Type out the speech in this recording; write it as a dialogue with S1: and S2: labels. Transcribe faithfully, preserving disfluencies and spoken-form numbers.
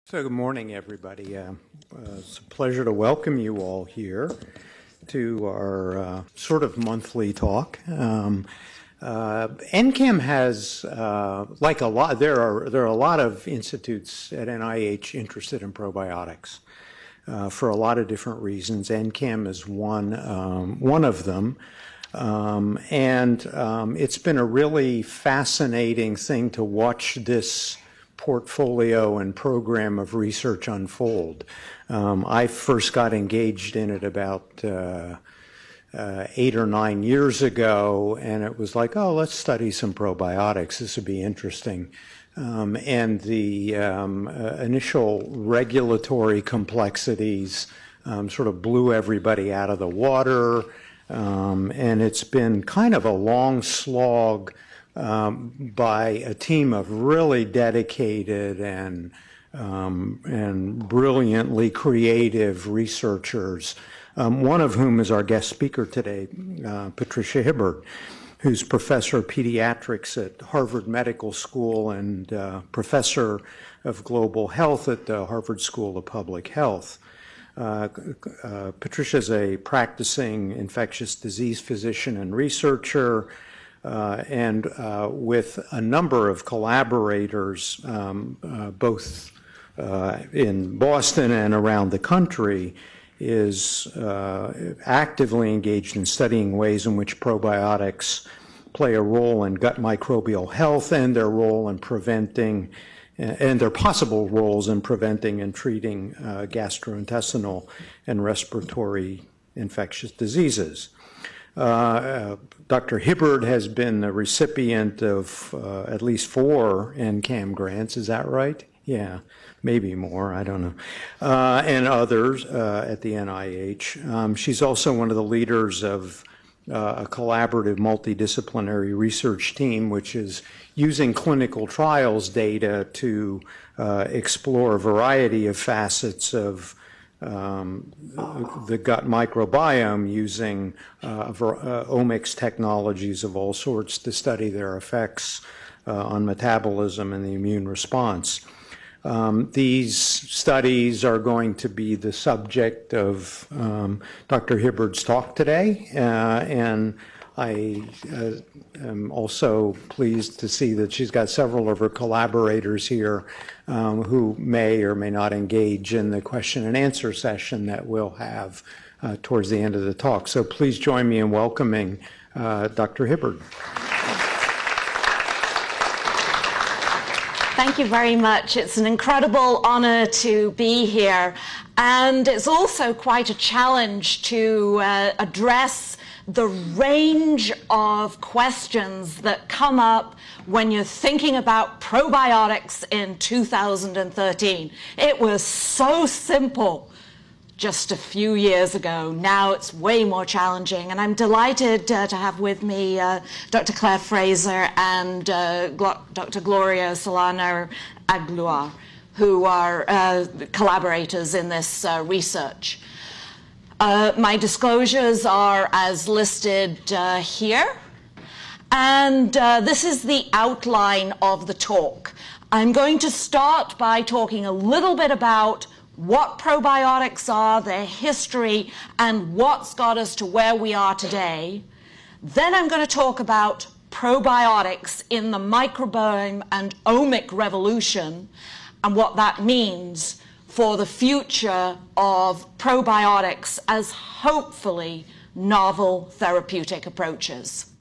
S1: So good morning, everybody. Uh, uh, it's a pleasure to welcome you all here to our uh, sort of monthly talk. Um, uh, N C A M has, uh, like a lot, there are there are a lot of institutes at N I H interested in probiotics uh, for a lot of different reasons. N C A M is one um, one of them. Um, and um, it's been a really fascinating thing to watch this portfolio and program of research unfold. Um, I first got engaged in it about uh, uh, eight or nine years ago, and it was like, oh, let's study some probiotics. This would be interesting. Um, and the um, uh, initial regulatory complexities um, sort of blew everybody out of the water. Um, and it's been kind of a long slog um, by a team of really dedicated and um, and brilliantly creative researchers, um, one of whom is our guest speaker today, uh, Patricia Hibberd, who's professor of pediatrics at Harvard Medical School and uh, professor of global health at the Harvard School of Public Health. Uh, uh, Patricia is a practicing infectious disease physician and researcher, uh, and uh, with a number of collaborators, um, uh, both uh, in Boston and around the country, is uh, actively engaged in studying ways in which probiotics play a role in gut microbial health and their role in preventing and their possible roles in preventing and treating uh, gastrointestinal and respiratory infectious diseases. Uh, uh, Doctor Hibberd has been the recipient of uh, at least four N C A M grants, is that right? Yeah, maybe more, I don't know, uh, and others uh, at the N I H. Um, she's also one of the leaders of Uh, a collaborative multidisciplinary research team, which is using clinical trials data to uh, explore a variety of facets of um, the gut microbiome using uh, uh, omics technologies of all sorts to study their effects uh, on metabolism and the immune response. Um, these studies are going to be the subject of um, Doctor Hibberd's talk today, uh, and I uh, am also pleased to see that she's got several of her collaborators here um, who may or may not engage in the question and answer session that we'll have uh, towards the end of the talk. So please join me in welcoming uh, Doctor Hibberd.
S2: Thank you very much. It's an incredible honor to be here. And it's also quite a challenge to uh, address the range of questions that come up when you're thinking about probiotics in two thousand thirteen. It was so simple just a few years ago. Now it's way more challenging, and I'm delighted uh, to have with me uh, Doctor Claire Fraser and uh, Glo Doctor Gloria Solano Aguilar, who are uh, collaborators in this uh, research. Uh, my disclosures are as listed uh, here, and uh, this is the outline of the talk. I'm going to start by talking a little bit about what probiotics are, their history, and what's got us to where we are today. Then I'm going to talk about probiotics in the microbiome and omic revolution and what that means for the future of probiotics as hopefully novel therapeutic approaches.